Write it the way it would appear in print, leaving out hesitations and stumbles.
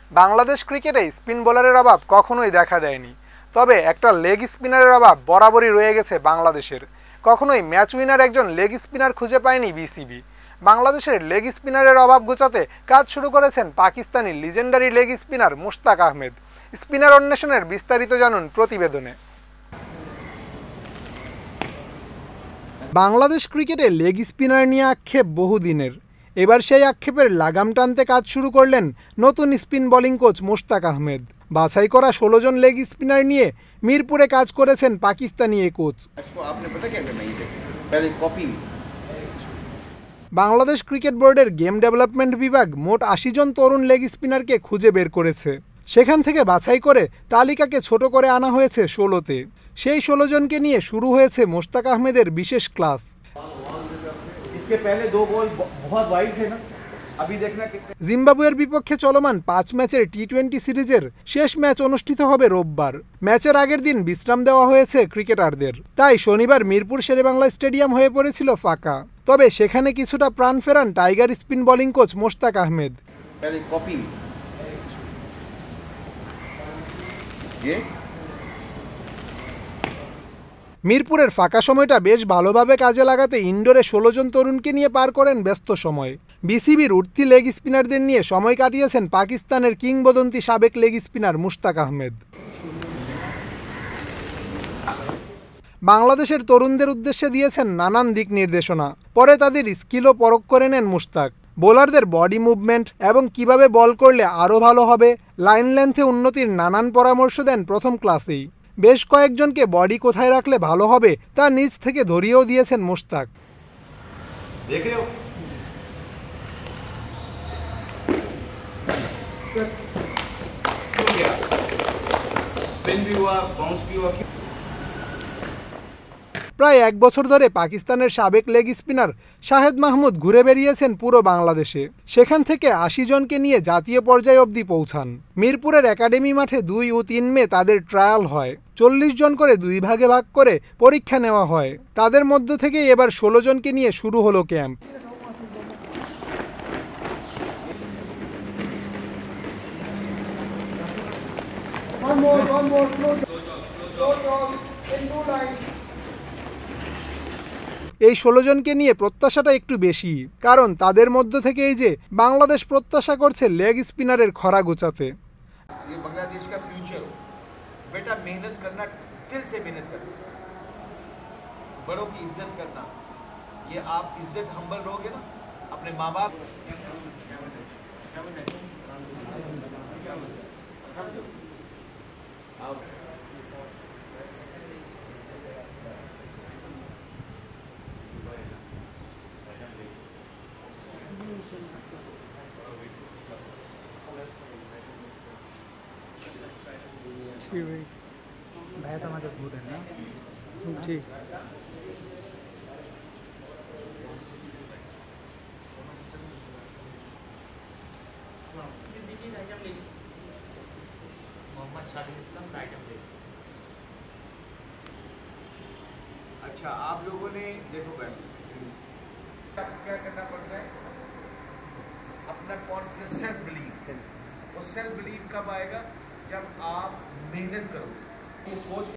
বাংলাদেশ ক্রিকেটে স্পিন বোলারের অভাব কখনোই দেখা দেয়নি, তবে একটা লেগ স্পিনারের অভাব বরাবরই রয়ে গেছে বাংলাদেশের। কখনোই ম্যাচ উইনার একজন লেগ স্পিনার খুঁজে পায়নি বিসিবি। বাংলাদেশের লেগ স্পিনারের অভাব ঘোচাতে কাজ শুরু করেছেন Pakistani legendary leg spinner Mushtaq Ahmed. Spinner অন্বেষণের বিস্তারিত জানুন প্রতিবেদনে। বাংলাদেশ ক্রিকেটে লেগ স্পিনার নিয়ে আক্ষেপ বহুদিনের। এবার সেই আক্ষেপের লাগাম টানতে কাজ শুরু করলেন নতুন spin bowling coach Mushtaq Ahmed. বাছাই করা 16 জন লেগ স্পিনার নিয়ে মিরপুরে কাজ করেছেন পাকিস্তানি এই কোচ। বাংলাদেশ ক্রিকেট বোর্ডের গেম ডেভেলপমেন্ট বিভাগ মোট 80 জন তরুণ লেগ স্পিনারকে খুঁজে বের করেছে। সেখান থেকে বাছাই করে তালিকাকে ছোট করে আনা হয়েছে 16তে। সেই 16 জনকে নিয়ে শুরু হয়েছে মুশতাক আহমেদের বিশেষ ক্লাস। জিম্বাবুয়ের বিপক্ষে চলমান 5 ম্যাচের টি-20 সিরিজের শেষ ম্যাচ অনুষ্ঠিত হবে রোববার। ম্যাচের আগের দিন বিশ্রাম দেওয়া হয়েছে ক্রিকেটারদের, তাই শনিবার মিরপুর শেরেবাংলা স্টেডিয়াম হয়ে পড়েছিল ফাঁকা। তবে সেখানে কিছুটা প্রাণ ফেরান tiger spin bowling coach Mushtaq Ahmed. মিরপুরের ফাঁকা সময়টা বেশ ভালোভাবে কাজে লাগাতে ইনডোরে 16 জন তরুণকে নিয়ে পার করেন ব্যস্ত সময়। বিসিবির উঠতি লেগ স্পিনারদের নিয়ে সময় কাটিয়েছেন পাকিস্তানের কিংবদন্তি সাবেক লেগ স্পিনার মুশতাক আহমেদ। বাংলাদেশের তরুণদের উদ্দেশ্যে দিয়েছেন নানান দিক নির্দেশনা। পরে তাদের স্কিলও পরখ করে নেন মুশতাক। বোলারদের বডি মুভমেন্ট এবং কিভাবে বল করলে আরও ভালো হবে, লাইন লেন্থে উন্নতির নানান পরামর্শ দেন প্রথম ক্লাসেই। বেশ কয়েকজনকে বডি কোথায় রাখলে ভালো হবে তা নিজ থেকে ধরিয়েও দিয়েছেন মুশতাক। প্রায় 1 বছর ধরে পাকিস্তানের সাবেক লেগ স্পিনার শাহেদ মাহমুদ ঘুরে বেরিয়েছেন পুরো বাংলাদেশে। সেখান থেকে 80 জনকে নিয়ে জাতীয় পর্যায়ে অবধি পৌঁছান। মিরপুরের একাডেমি মাঠে 2 ও 3 মে তাদের ট্রায়াল হয়। 40 জন করে 2 ভাগে ভাগ করে পরীক্ষা নেওয়া হয়। তাদের মধ্য থেকে এবার 16 জনকে নিয়ে শুরু হলো ক্যাম্প। এই 16 জনকে নিয়ে প্রত্যাশাটা একটু বেশি, কারণ তাদের মধ্য থেকে এই যে বাংলাদেশ প্রত্যাশা করছে লেগ স্পিনারের খরা গোছাতে। बांग्लादेश का फ्यूचर हो बेटा, मेहनत करना, दिल से मेहनत करना, बड़ों की इज्जत करना। ये आप इज्जत हम्बल रहोगे ना अपने माँ बाप। भाई तो हमारे दूर है ना, ठीक। अच्छा, आप लोगों ने देखो क्या करना पड़ता है, अपना कॉन्फिडेंस, सेल्फ बिलीव। वो सेल्फ बिलीव कब आएगा? जब आप मेहनत करोगे। ये सोच